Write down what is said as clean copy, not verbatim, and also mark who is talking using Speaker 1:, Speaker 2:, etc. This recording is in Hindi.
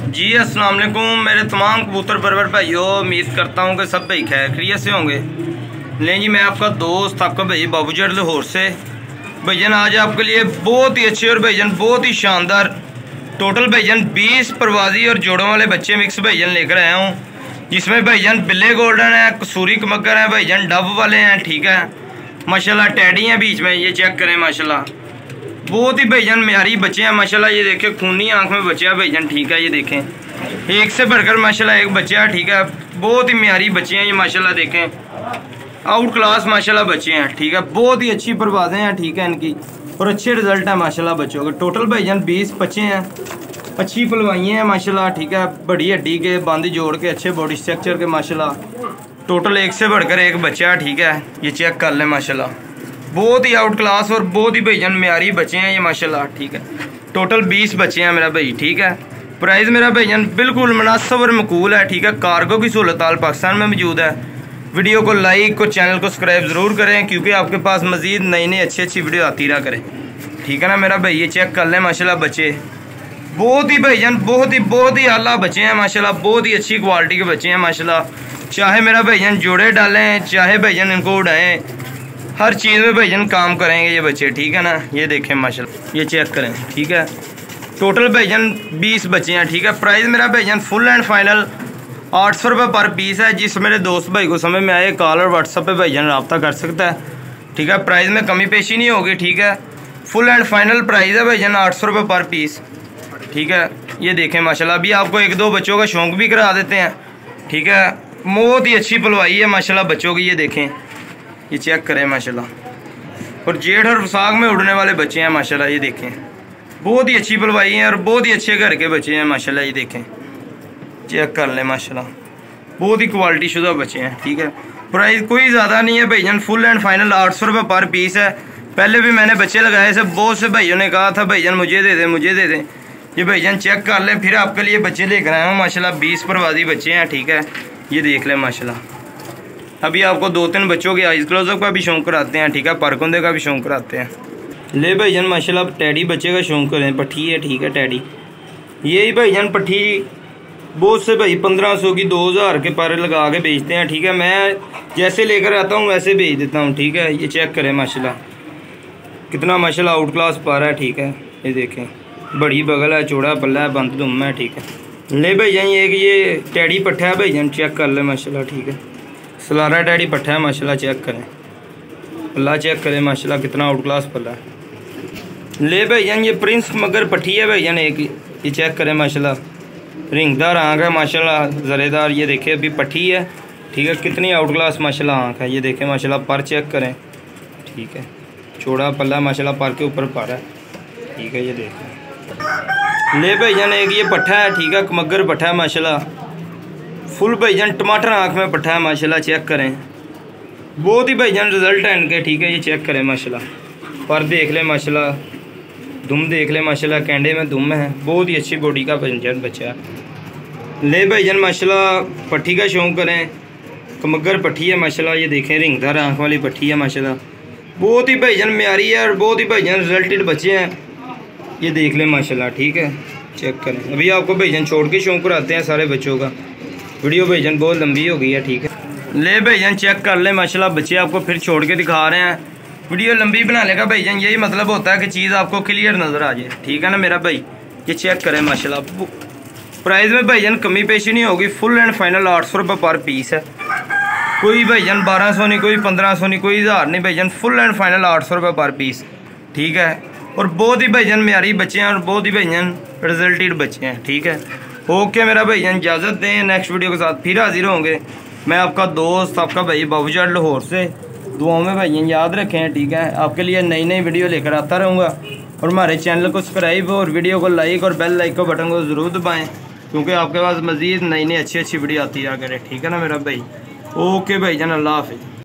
Speaker 1: जी अस्सलाम वालेकुम मेरे तमाम कबूतर परवर भाइयों, उम्मीद करता हूँ कि सब भाई खैरियत से होंगे। लें जी, मैं आपका दोस्त आपका भाई बाबूजट लाहौर से भाईजान आज आपके लिए बहुत ही अच्छे और भाईजान बहुत ही शानदार टोटल भाईजान 20 परवाजी और जोड़ों वाले बच्चे मिक्स भाईजान लेकर आया हूँ, जिसमें भाईजान बिल्ले गोल्डन है, कसूरी कमगर है, भाईजान डब वाले हैं। ठीक है, माशाल्लाह टैडी हैं बीच में, ये चेक करें माशाल्लाह बहुत ही भाईजान म्यारी बच्चे हैं माशाल्लाह। ये देखें खूनी आंख में बच्चे हैं भाईजान। ठीक है, ये देखें एक से बढ़कर माशाल्लाह एक बच्चा है। ठीक है, बहुत ही म्यारी बच्चे हैं ये माशाल्लाह, देखें आउट क्लास माशाल्लाह बच्चे हैं। ठीक है, बहुत ही अच्छी परवाजें हैं। ठीक है, इनकी और अच्छे रिजल्ट है माशाल्लाह बच्चों के। टोटल भाईजान 20 बच्चे हैं, अच्छी पलवाइयाँ हैं माशाल्लाह। ठीक है, बड़ी हड्डी के बांदी जोड़ के अच्छे बॉडी स्ट्रक्चर के माशाल्लाह टोटल एक से बढ़कर एक बच्चा है। ठीक है, ये चेक कर लें माशाल्लाह बहुत ही आउट क्लास और बहुत ही भाईजान म्यारी बच्चे हैं ये माशाल्लाह। ठीक है, टोटल 20 बच्चे हैं मेरा भाई। ठीक है, प्राइस मेरा भाईजान बिल्कुल मुनासिब और मकूल है। ठीक है, कार्गो की सहूलत आल पाकिस्तान में मौजूद है। वीडियो को लाइक और चैनल को सब्सक्राइब ज़रूर करें, क्योंकि आपके पास मज़ीद नई नई अच्छी वीडियो आती रहा करें। ठीक है ना मेरा भाई, ये चेक कर लें माशाल्लाह बच्चे बहुत ही भाईजान बहुत ही आला बच्चे हैं माशाल्लाह, बहुत ही अच्छी क्वालिटी के बच्चे हैं माशाल्लाह। चाहे मेरा भाईजान जोड़े डालें, चाहे भाईजान इनको उड़ाएँ, हर चीज़ में भाईजान काम करेंगे ये बच्चे। ठीक है ना, ये देखें माशाल्लाह, ये चेक करें। ठीक है, टोटल भाईजान 20 बच्चे हैं। ठीक है, प्राइस मेरा भाईजान फुल एंड फाइनल 800 रुपये पर पीस है। जिस मेरे दोस्त भाई को समझ में आए कॉल और व्हाट्सएप पे भाईजान रब्ता कर सकता है। ठीक है, प्राइस में कमी पेशी नहीं होगी। ठीक है, फुल एंड फाइनल प्राइस है भाईजान 800 रुपये पर पीस। ठीक है, ये देखें माशाल्लाह, अभी आपको एक दो बच्चों का शौक़ भी करा देते हैं। ठीक है, बहुत ही अच्छी पलवाई है माशाल्लाह बच्चों की, ये देखें ये चेक करें माशाल्लाह। और जेठ और वसाख में उड़ने वाले बच्चे हैं माशाल्लाह, ये देखें बहुत ही अच्छी पलवाई हैं और बहुत ही अच्छे घर के बच्चे हैं माशाल्लाह। ये देखें चेक कर लें माशाल्लाह बहुत ही क्वालिटी शुदा बच्चे हैं। ठीक है, प्राइस कोई ज़्यादा नहीं है भाईजान, फुल एंड फाइनल 800 रुपये पर पीस है। पहले भी मैंने बच्चे लगाए से बहुत से भाइयों ने कहा था भाईजान मुझे दे दें मुझे दे दें। ये भाईजान चेक कर लें, फिर आपके लिए बच्चे लेकर आए हूँ माशाल्लाह 20 परवाजी बच्चे हैं। ठीक है, ये देख लें माशाल्लाह। अभी आपको 2-3 बच्चों के आइस क्लोजअप का भी शौक़ कराते हैं। ठीक है, परकुंदे का भी शौक़ कराते हैं। ले भाईजान माशाल्लाह टैडी बच्चे का शौक़ करें, पट्ठी है। ठीक है, टैडी यही भाईजान पट्ठी बहुत से भाई 1500 की 2000 के पर लगा के बेचते हैं। ठीक है, मैं जैसे लेकर आता हूँ वैसे भेज देता हूँ। ठीक है, ये चेक करें माशाल्लाह कितना माशाल्लाह आउट क्लास पर है। ठीक है, ये देखें बड़ी बगल है, चौड़ा पल्ला है, बंद दुम है। ठीक है, ले भाईजान ये टैडी पट्ठा है भाईजान, चेक कर ले माशाल्लाह। ठीक है, सलारा टैडी पट्ठा है माशाल्लाह, चेक करें पल्ला चेक करें माशाल्लाह कितना आउट क्लास पल्ला है। ले भाईजान ये प्रिंस मगर पट्ठी है भाईजान एक, ये चेक करें माशाल्लाह रिंगदार आँख है माशाल्लाह ज़रेदार। ये देखें अभी पट्ठी है। ठीक है, कितनी आउट क्लास माशाल्लाह आँख है। ये देखें माशाल्लाह पर चेक करें। ठीक है, चौड़ा पल्ला माशाल्लाह पर के ऊपर पर है। ठीक है, ये देखें ले भाईजान एक ये पट्ठा है। ठीक है, मगर पट्ठा है माशाल्लाह फुल भाईजान टमाटर आँख में पट्ठा है माशाल्लाह, चेक करें बहुत ही भाईजान रिजल्ट है इनके। ठीक है, ये चेक करें माशाल्लाह पर देख लें माशाल्लाह, दुम देख लें माशाल्लाह, कैंडे में दुम है, बहुत ही अच्छी बॉडी का भाईजान बच्चा है। ले भाईजान माशाल्लाह पट्ठी का शौक़ करें, कमगर पट्ठी है माशाल्लाह। ये देखें रिंगदार आँख वाली पट्ठी है माशाल्लाह, बहुत ही भाईजान म्यारी है और बहुत ही भाईजान रिजल्टेड बच्चे हैं। ये देख लें माशाल्लाह। ठीक है, चेक करें। अभी आपको भाईजान छोड़ के शौक़ कराते हैं सारे बच्चों का, वीडियो भाईजान बहुत लंबी हो गई है। ठीक है, ले भाईजान चेक कर ले माशाल्लाह बच्चे आपको फिर छोड़ के दिखा रहे हैं। वीडियो लंबी बनाने का भाईजान यही मतलब होता है कि चीज़ आपको क्लियर नज़र आ जाए। ठीक है ना मेरा भाई, ये चेक करें माशाल्लाह प्राइस में भाईजान कमी पेशी नहीं होगी। फुल एंड फाइनल 800 रुपये पर पीस है। कोई भाईजान 1200 नहीं, कोई 1500 नहीं, कोई 1000 नहीं भाईजान, फुल एंड फाइनल 800 रुपये पर पीस। ठीक है, और बहुत ही भाईजान म्यारी बच्चे हैं और बहुत ही भाईजान रिजल्टेड बच्चे हैं। ठीक है, ओके मेरा भाईजान इजाज़त दें, नेक्स्ट वीडियो के साथ फिर हाजिर होंगे। मैं आपका दोस्त आपका भाई बाबूजट लाहौर से, दुआओं में भाईजान याद रखें। ठीक है, आपके लिए नई नई वीडियो लेकर आता रहूँगा और हमारे चैनल को सब्सक्राइब और वीडियो को लाइक और बेल लाइक को बटन को ज़रूर दबाएँ, क्योंकि आपके पास मज़ीद नई नई अच्छी वीडियो आती रहा करे। ठीक है ना मेरा भाई, ओके भाईजान, अल्लाह हाफ़िज़।